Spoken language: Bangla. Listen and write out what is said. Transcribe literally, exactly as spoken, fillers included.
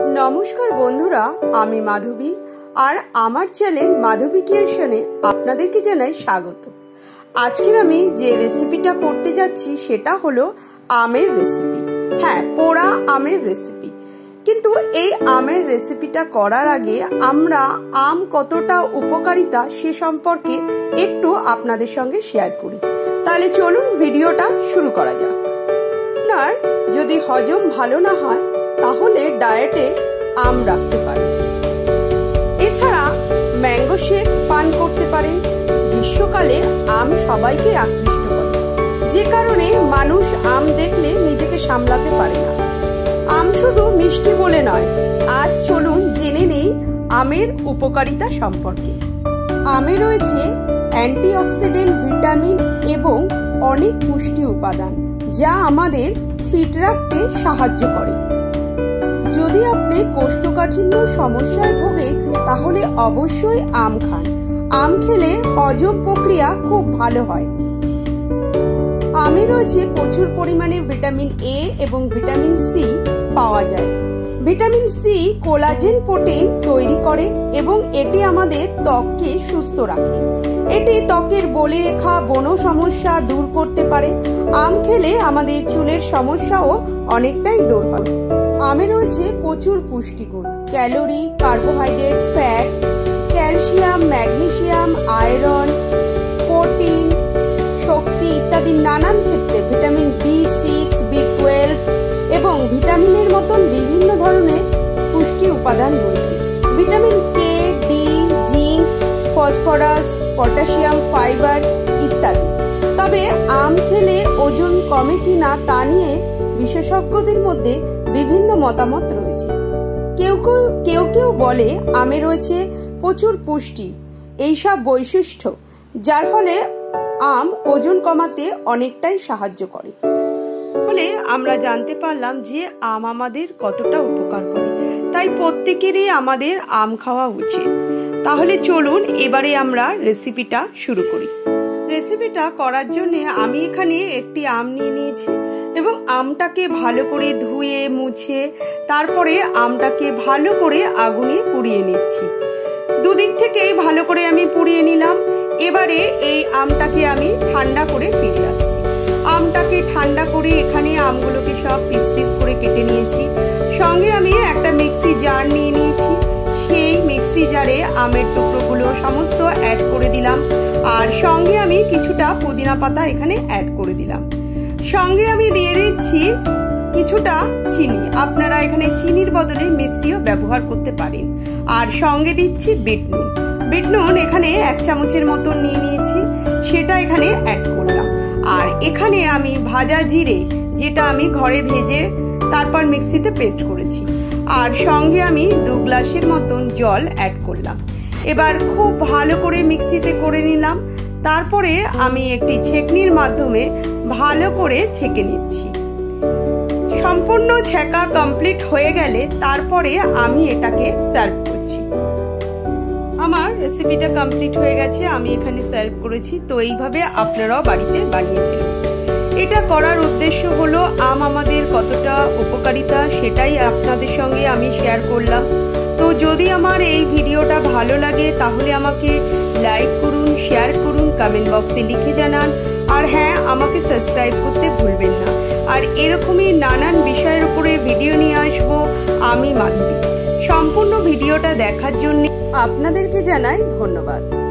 नमस्कार बंधुरा आमी माधवी और आमार चैनल माधवी क्रिएशने आपनादेरके जानाई स्वागत। आजकेर आमी जे रेसिपिटा करते जाচ্ছি सेटा हलो आमेर रेसिपि। हाँ, पोड़ा आमेर रेसिपि। किन्तु এই আমের রেসিপিটা করার আগে আমরা আম কতটা উপকারিতা সে সম্পর্কে একটু আপনাদের সঙ্গে শেয়ার করি। তাহলে চলুন ভিডিওটা শুরু করা যাক। আপনার যদি হজম ভালো না হয় তাহলে ডায়েটে আম রাখতে পারেন। এছাড়া ম্যাঙ্গো শেক পান করতে পারেন। গ্রীষ্মকালে আম সবাইকে আকৃষ্ট করে, যে কারণে মানুষ আম দেখলে নিজেকে সামলাতে পারে না। আম শুধু মিষ্টি বলে নয়, আজ চলুন জেনে নেই আমের উপকারিতা সম্পর্কে। আমে রয়েছে অ্যান্টিঅক্সিডেন্ট, ভিটামিন এবং অনেক পুষ্টি উপাদান যা আমাদের ফিট রাখতে সাহায্য করে। যদি আপনি কোষ্ঠকাঠিন্য সমস্যায় ভোগেন তাহলে অবশ্যই আম খান। আম খেলে হজম প্রক্রিয়া খুব ভালো হয়। আমে রয়েছে প্রচুর পরিমাণে ভিটামিন এ এবং ভিটামিন সি পাওয়া যায়। ভিটামিন সি কোলাজেন প্রোটিন তৈরি করে এবং এটি আমাদের ত্বককে সুস্থ রাখে। এটি ত্বকের বলিরেখা, ব্রণ সমস্যা দূর করতে পারে। আম খেলে আমাদের চুলের সমস্যাও অনেকটাই দূর হয়। আমে রয়েছে প্রচুর পুষ্টিগুণ, calorie, carbohydrate, fat, calcium, magnesium, iron, protein, শক্তি ইত্যাদি নানান ক্ষেত্রে vitamin B six, B twelve এবং ভিটামিনের মতন বিভিন্ন ধরনের পুষ্টি উপাদান রয়েছে। Vitamin K, D, zinc, phosphorus, potassium, fibre ইত্যাদি। তবে আম খেলে ওজন কমে কিনা তা নিয়ে বিশেষজ্ঞদের মধ্যে বিভিন্ন মতামত রয়েছে। কেউ কেউ কেউ কেউ বলে আমে রয়েছে প্রচুর পুষ্টি, এইসব বৈশিষ্ট্য যার ফলে আম ওজন কমাতে অনেকটাই সাহায্য করে। বলে আমরা জানতে পারলাম যে আম আমাদের কতটা উপকার করে। তাই প্রত্যেকেরই আমাদের আম খাওয়া উচিত। তাহলে চলুন এবারে আমরা রেসিপিটা শুরু করি। রেসিপিটা করার জন্য আমি এখানে একটি আম নিয়ে নিয়েছি এবং আমটাকে ভালো করে ধুয়ে মুছে তারপরে আমটাকে ভালো করে আগুনে পুড়িয়ে নিচ্ছি। দুদিক থেকেই ভালো করে আমি পুড়িয়ে নিলাম। এবারে এই আমটাকে আমি ঠান্ডা করে ফিরে আসছি। আমটাকে ঠান্ডা করে এখানে আমগুলোকে সব পিস পিস করে কেটে নিয়েছি। সঙ্গে আমি একটা মিক্সি জার নিয়ে নিয়েছি। সেই মিক্সি জারে আমের টুকরোগুলো সমস্ত অ্যাড করে দিলাম। আর সঙ্গে আমি কিছুটা পুদিনা পাতা এখানে অ্যাড করে দিলাম। সঙ্গে আমি দিয়ে দিচ্ছি কিছুটা চিনি। আপনারা এখানে চিনির বদলে মিষ্টিও ব্যবহার করতে পারেন। আর সঙ্গে দিচ্ছি বিট নুন। বিট নুন এখানে এক চামচের মতন নিয়ে নিয়েছি, সেটা এখানে অ্যাড করলাম। আর এখানে আমি ভাজা জিরে, যেটা আমি ঘরে ভেজে তারপর মিক্সিতে পেস্ট করেছি, আর সঙ্গে আমি দু গ্লাসের মতন জল অ্যাড করলাম। এবার খুব ভালো করে মিক্সিতে করে নিলাম। তারপরে আমি একটি ছেঁকনির মাধ্যমে ভালো করে ছেঁকে নিচ্ছি। সম্পূর্ণ ছেঁকা কমপ্লিট হয়ে গেলে তারপরে আমি এটাকে সার্ভ করছি। আমার রেসিপিটা কমপ্লিট হয়ে গেছে, আমি এখানে সার্ভ করেছি। তো এইভাবে আপনারাও বাড়িতে বানিয়ে ফেলুন। এটা করার উদ্দেশ্য হলো আম আমাদের কতটা উপকারিতা সেটাই আপনাদের সঙ্গে আমি শেয়ার করলাম। তো যদি আমার এই ভিডিওটা ভালো লাগে তাহলে আমাকে লাইক করুন, শেয়ার করুন, কমেন্ট বক্সে লিখে জানান। আর হ্যাঁ, আমাকে সাবস্ক্রাইব করতে ভুলবেন না। আর এরকমই নানান বিষয়ের উপরে ভিডিও নিয়ে আসবো আমি মাধবী। সম্পূর্ণ ভিডিওটা দেখার জন্য আপনাদেরকে জানাই ধন্যবাদ।